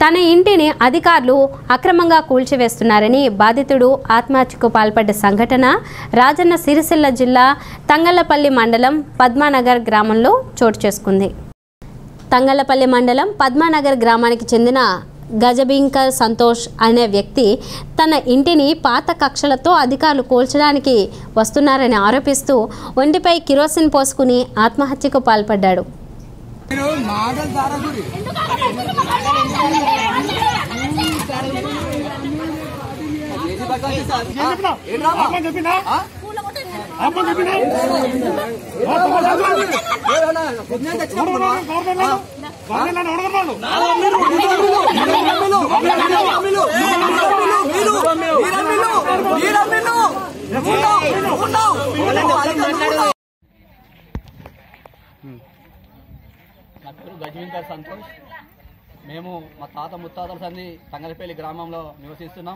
తన ఇంటిని అధికారులు అక్రమంగా కూల్చివేస్తున్నారని బాధితుడు ఆత్మహత్యకు పాల్పడ్డ సంఘటన రాజన్న సిరిసిల్ల జిల్లా తంగళ్లపల్లి మండలం పద్మానగర్ గ్రామంలో చోటు చేసుకుంది. తంగళ్లపల్లి మండలం పద్మానగర్ గ్రామానికి చెందిన గజబింకర్ సంతోష్ అనే వ్యక్తి తన ఇంటిని పాత కక్షలతో అధికారులు కూల్చడానికి వస్తున్నారని ఆరోపిస్తూ ఒంటిపై కిరోసిన్ పోసుకుని ఆత్మహత్యకు పాల్పడ్డాడు. నా పేరు గజబింకర్ సంతోష్. మేము మా తాత ముత్తాతల సంది తంగలపల్లి గ్రామంలో నివసిస్తున్నాం.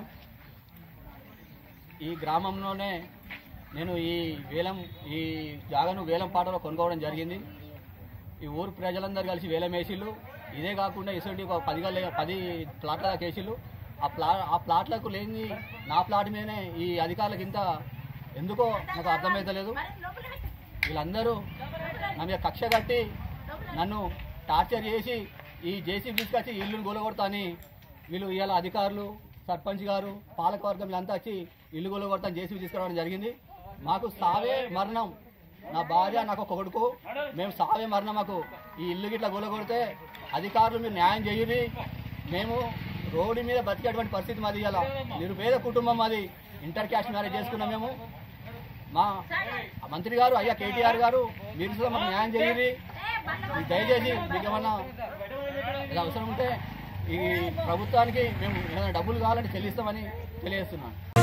ఈ గ్రామంలోనే నేను ఈ జాగను వేలం పాటలో కొనుక్కోవడం జరిగింది. ఈ ఊరు ప్రజలందరూ కలిసి వేలం వేసిళ్ళు. ఇదే కాకుండా ఇటువంటి 10 ప్లాట్ల కేసులు. ఆ ప్లాట్లకు లేని నా ప్లాట్ మీదనే ఈ అధికారులకు ఇంత ఎందుకో నాకు అర్థమవుతలేదు. వీళ్ళందరూ నా మీద కక్ష కట్టి నన్ను టార్చర్ చేసి ఈ జేసీబీ తీసుకొచ్చి ఇల్లును గొలగొడతా అని వీళ్ళు ఇవాళ అధికారులు, సర్పంచ్ గారు, పాలకవర్గం వీళ్ళంతా వచ్చి ఇల్లు గొలగొడతా జేసీబీ తీసుకురావడం జరిగింది. మాకు సావే మరణం. నా భార్య, నాకు ఒక కొడుకు, మేము సావే మరణం. మాకు ఈ ఇల్లు గిట్లా గొలగొడితే అధికారులు మీరు న్యాయం చేయండి. మేము రోడ్డు మీద బతికేటువంటి పరిస్థితి మాది. ఇలా నిరుపేద కుటుంబం మాది. ఇంటర్ క్యాస్ట్ మ్యారేజ్ చేసుకున్నాం మేము. మా మంత్రి గారు, అయ్యా కేటీఆర్ గారు, మీరు మాకు న్యాయం చేయండి. దయచేసి మీకు ఏమన్నా అవసరం ఉంటే ఈ ప్రభుత్వానికి మేము ఏమైనా డబ్బులు కావాలంటే చెల్లిస్తామని తెలియజేస్తున్నాను.